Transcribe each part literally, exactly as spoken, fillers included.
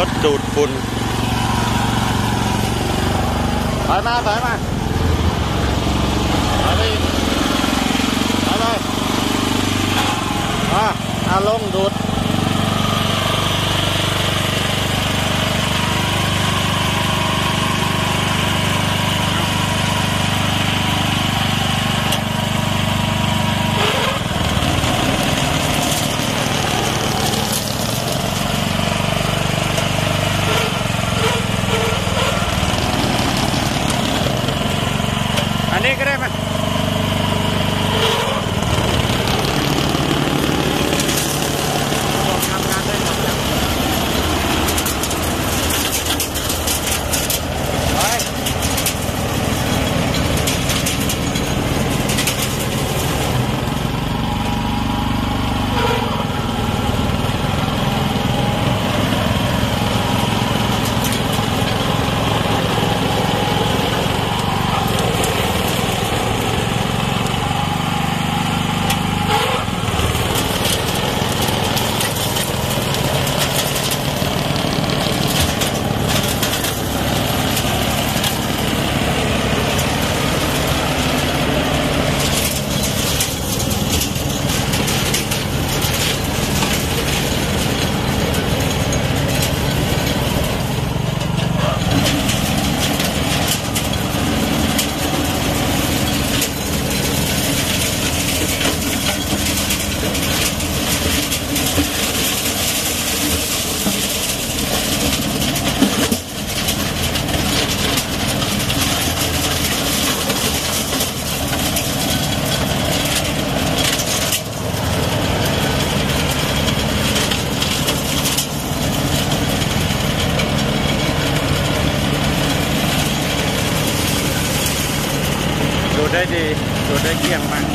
ถดูดฝุ่นถอยมาถอยมาถอยไปถอยไปอ่ะเอาลงดูดอันนี้ก็ได้ไหมทำงานได้หมดแล้วไปดูได้ดีดูได้เยี่ยมมาก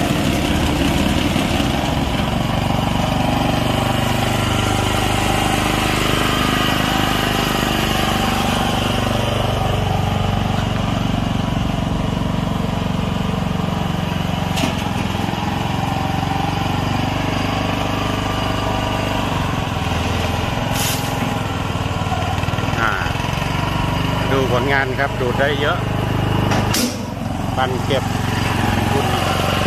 ดูผลงานครับดูได้เยอะปั่นเก็บฝุ่น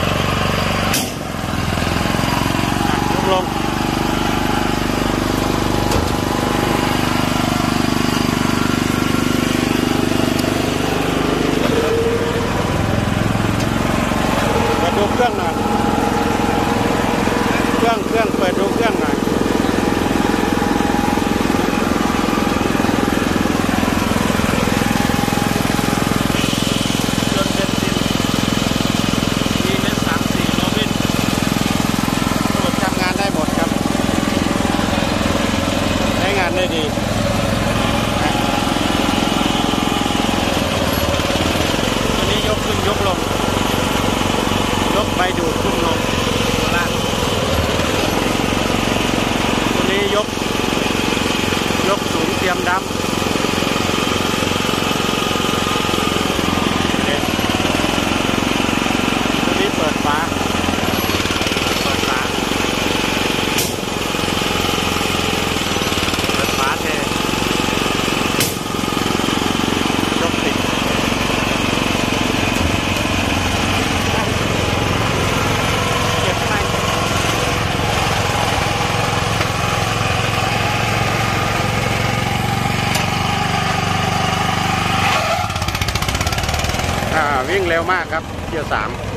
ยกลงเปิดดูเครื่องหน่อยเครื่องเครื่องเปิดดูเครื่องหน่อยได้ดีตัวนี้ยกขึ้นยกลงยกไปดูดขึ้นลงตัวล่างตัวนี้ยกยกสูงเตรียมดำตัวนี้เปิดฝาเปิดฝายกติดเก็บไปอ่าวิ่งเร็วมากครับเกียร์สาม